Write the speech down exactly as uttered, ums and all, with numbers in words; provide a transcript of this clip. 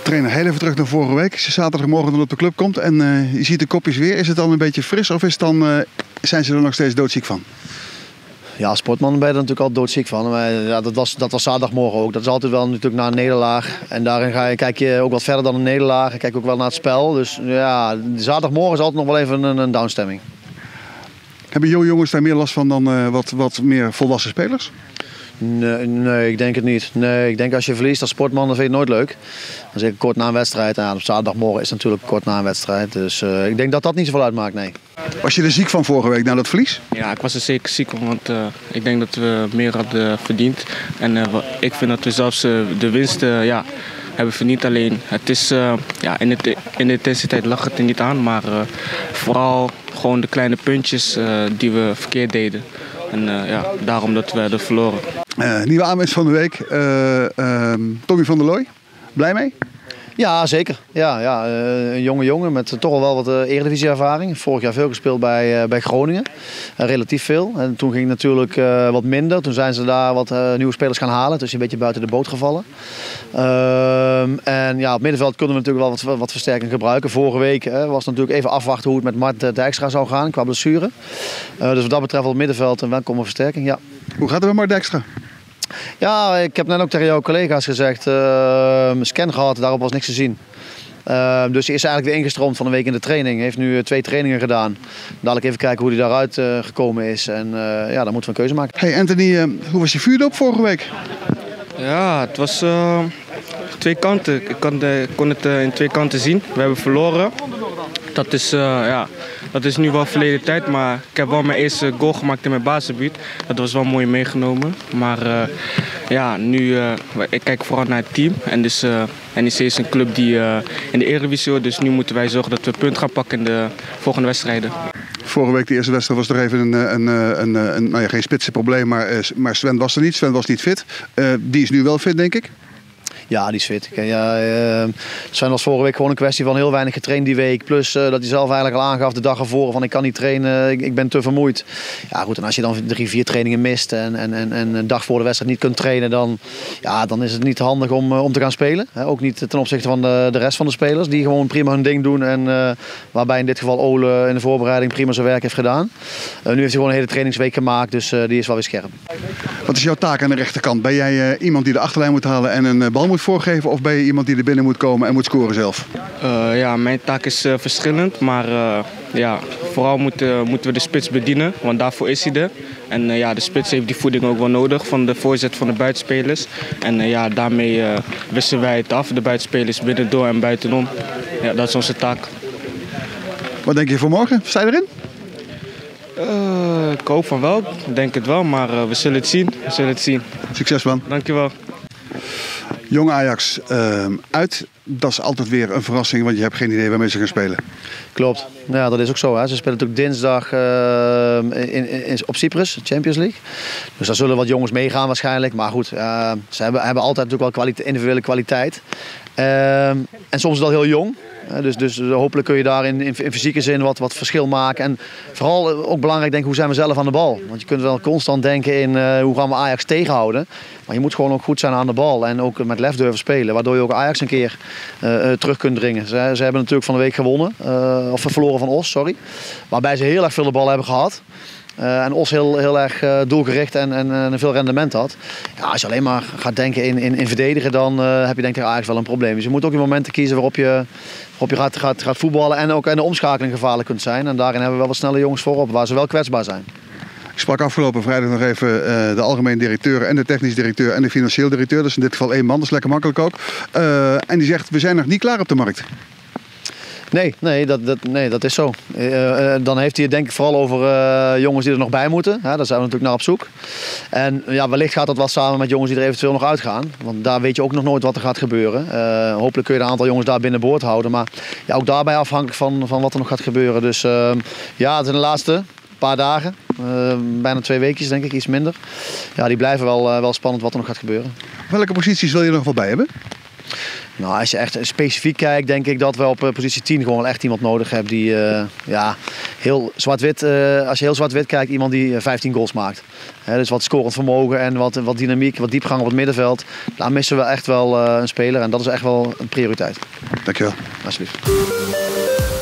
Trainer, heel even terug naar vorige week. Als je zaterdagmorgen dan op de club komt en uh, je ziet de kopjes weer. Is het dan een beetje fris of is het dan, uh, zijn ze er nog steeds doodziek van? Ja, als sportman ben je er natuurlijk al doodziek van. Maar ja, dat, was, dat was zaterdagmorgen ook. Dat is altijd wel natuurlijk na een nederlaag. En daarin ga je, kijk je ook wat verder dan een nederlaag. En kijk ook wel naar het spel. Dus ja, zaterdagmorgen is altijd nog wel even een, een downstemming. Hebben jonge jongens daar meer last van dan uh, wat, wat meer volwassen spelers? Nee, nee, ik denk het niet. Nee, ik denk als je verliest als sportman, dan vind je het nooit leuk. Dan zeker kort na een wedstrijd. Ja, op zaterdagmorgen is het natuurlijk kort na een wedstrijd. Dus uh, ik denk dat dat niet zoveel uitmaakt, nee. Was je er ziek van vorige week na dat verlies? Ja, ik was er zeker ziek van, want uh, ik denk dat we meer hadden verdiend. En uh, ik vind dat we zelfs uh, de winst uh, ja, hebben verdiend. Alleen, het is, uh, ja, in, de, in de intensiteit lag het er niet aan. Maar uh, vooral gewoon de kleine puntjes uh, die we verkeerd deden. En uh, ja, daarom dat we er verloren. Uh, nieuwe aanwinst van de week, uh, uh, Tommy van der Looy. Blij mee? Ja, zeker. Ja, ja, een jonge jongen met toch al wel wat eredivisie-ervaring. Vorig jaar veel gespeeld bij, bij Groningen. Uh, relatief veel. En toen ging het natuurlijk uh, wat minder. Toen zijn ze daar wat uh, nieuwe spelers gaan halen. Dus een beetje buiten de boot gevallen. Uh, en ja, op middenveld konden we natuurlijk wel wat, wat versterking gebruiken. Vorige week uh, was het natuurlijk even afwachten hoe het met Mart Dijkstra zou gaan qua blessure. Uh, dus wat dat betreft op het middenveld een welkome versterking. Ja. Hoe gaat het met Mart Dijkstra? Ja, ik heb net ook tegen jouw collega's gezegd, uh, scan gehad, daarop was niks te zien. Uh, dus hij is eigenlijk weer ingestroomd van een week in de training. Hij heeft nu uh, twee trainingen gedaan. Dadelijk even kijken hoe hij daaruit uh, gekomen is. En uh, ja, dan moeten we een keuze maken. Hey Anthony, uh, hoe was je vuurdoop vorige week? Ja, het was uh, twee kanten. Ik kon, de, kon het uh, in twee kanten zien. We hebben verloren. Dat is, uh, ja, dat is nu wel verleden tijd, maar ik heb wel mijn eerste goal gemaakt in mijn basisdebuut. Dat was wel mooi meegenomen. Maar uh, ja, nu uh, ik kijk vooral naar het team. En dus uh, N E C is een club die uh, in de Eredivisie hoort, dus nu moeten wij zorgen dat we punt gaan pakken in de volgende wedstrijden. Vorige week de eerste wedstrijd was er even een, een, een, een, een nou ja, geen spitse probleem, maar, maar Sven was er niet. Sven was niet fit. Uh, die is nu wel fit, denk ik. Ja, die is fit. Ja, uh, Sven was vorige week gewoon een kwestie van heel weinig getraind die week. Plus uh, dat hij zelf eigenlijk al aangaf de dag ervoor van ik kan niet trainen, ik, ik ben te vermoeid. Ja goed, en als je dan drie, vier trainingen mist en, en, en, en een dag voor de wedstrijd niet kunt trainen, dan, ja, dan is het niet handig om, om te gaan spelen. He, ook niet ten opzichte van de, de rest van de spelers die gewoon prima hun ding doen. En uh, waarbij in dit geval Ole in de voorbereiding prima zijn werk heeft gedaan. Uh, nu heeft hij gewoon een hele trainingsweek gemaakt, dus uh, die is wel weer scherp. Wat is jouw taak aan de rechterkant? Ben jij uh, iemand die de achterlijn moet halen en een uh, bal moet voorgeven, of ben je iemand die er binnen moet komen en moet scoren zelf? Uh, ja, mijn taak is uh, verschillend, maar uh, ja, vooral moeten, moeten we de spits bedienen, want daarvoor is hij er. En uh, ja, de spits heeft die voeding ook wel nodig van de voorzet van de buitenspelers. En uh, ja, daarmee uh, wisselen wij het af, de buitenspelers binnendoor en buitenom. Ja, dat is onze taak. Wat denk je voor morgen? Sta je erin? Uh, ik hoop van wel, ik denk het wel, maar uh, we zullen het zien. We zullen het zien. Succes man. Dankjewel. Jong Ajax uh, uit, dat is altijd weer een verrassing, want je hebt geen idee waarmee ze gaan spelen. Klopt, ja, dat is ook zo. Hè. Ze spelen natuurlijk dinsdag uh, in, in, op Cyprus, Champions League. Dus daar zullen wat jongens meegaan waarschijnlijk. Maar goed, uh, ze hebben, hebben altijd natuurlijk wel kwalite, individuele kwaliteit. Uh, en soms is dat heel jong. Dus, dus hopelijk kun je daar in, in, in fysieke zin wat, wat verschil maken. En vooral ook belangrijk denken, hoe zijn we zelf aan de bal? Want je kunt wel constant denken in uh, hoe gaan we Ajax tegenhouden. Maar je moet gewoon ook goed zijn aan de bal en ook met lef durven spelen. Waardoor je ook Ajax een keer uh, terug kunt dringen. Ze, ze hebben natuurlijk van de week gewonnen. Uh, of verloren van Os, sorry. Waarbij ze heel erg veel de bal hebben gehad. Uh, en Os heel, heel erg uh, doelgericht en, en, en veel rendement had. Ja, als je alleen maar gaat denken in, in, in verdedigen, dan uh, heb je denk ik Ajax wel een probleem. Dus je moet ook die momenten kiezen waarop je, waarop je gaat, gaat, gaat voetballen en ook in de omschakeling gevaarlijk kunt zijn. En daarin hebben we wel wat snelle jongens voorop, waar ze wel kwetsbaar zijn. Ik sprak afgelopen vrijdag nog even uh, de algemeen directeur en de technisch directeur en de financieel directeur. Dat is in dit geval één man, dat is lekker makkelijk ook. Uh, en die zegt, we zijn nog niet klaar op de markt. Nee, nee, dat, dat, nee, dat is zo. Uh, uh, dan heeft hij het denk ik vooral over uh, jongens die er nog bij moeten. Ja, daar zijn we natuurlijk naar op zoek. En ja, wellicht gaat dat wel samen met jongens die er eventueel nog uitgaan. Want daar weet je ook nog nooit wat er gaat gebeuren. Uh, hopelijk kun je een aantal jongens daar binnenboord houden. Maar ja, ook daarbij afhankelijk van, van wat er nog gaat gebeuren. Dus uh, ja, het zijn de laatste paar dagen. Uh, bijna twee weekjes denk ik, iets minder. Ja, die blijven wel, uh, wel spannend wat er nog gaat gebeuren. Welke posities wil je er nog wel bij hebben? Nou, als je echt specifiek kijkt, denk ik dat we op positie tien gewoon wel echt iemand nodig hebben die uh, ja, heel zwart-wit, uh, als je heel zwart-wit kijkt, iemand die vijftien goals maakt. He, dus wat scorend vermogen en wat, wat dynamiek, wat diepgang op het middenveld. Daar missen we echt wel uh, een speler en dat is echt wel een prioriteit. Dankjewel. Alsjeblieft.